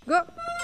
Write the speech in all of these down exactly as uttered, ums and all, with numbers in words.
Go!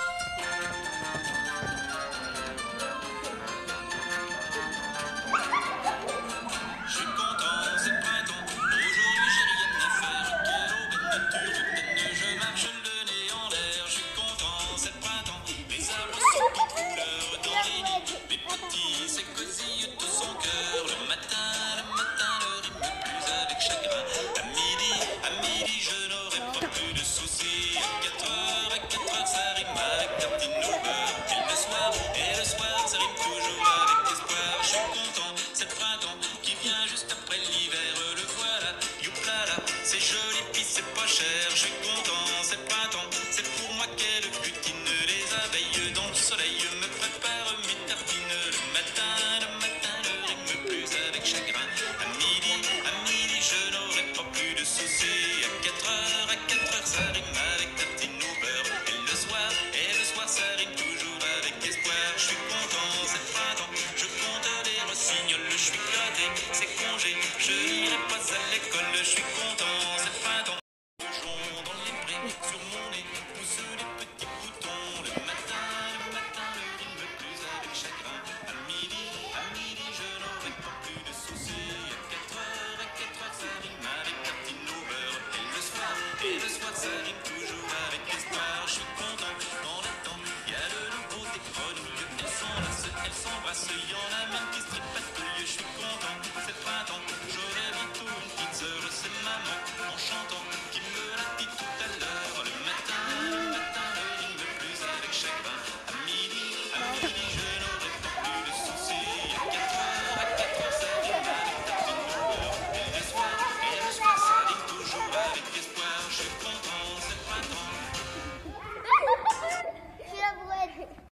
Je suis content, c'est le printemps. Aujourd'hui j'ai rien à faire. Quelle aubaine nocturne. Je marche le nez en l'air. Je suis content, c'est le printemps. Les arbres sont de couleur dans les nids. Les petits s'écosillent de son cœur. Le matin, le matin, ne rime plus avec chagrin. À midi, à midi, je n'aurai pas plus de soucis. À quatre heures, à quatre heures, ça rime avec tartine au beurre. Et le soir, et le soir, ça rime toujours avec espoir. Je suis content, c'est le printemps qui vient juste après l'hiver. Le voilà, youplala, c'est joli puis c'est pas cher. Je suis content, c'est le printemps, c'est pour moi qu'elle butine. Les abeilles dans le soleil me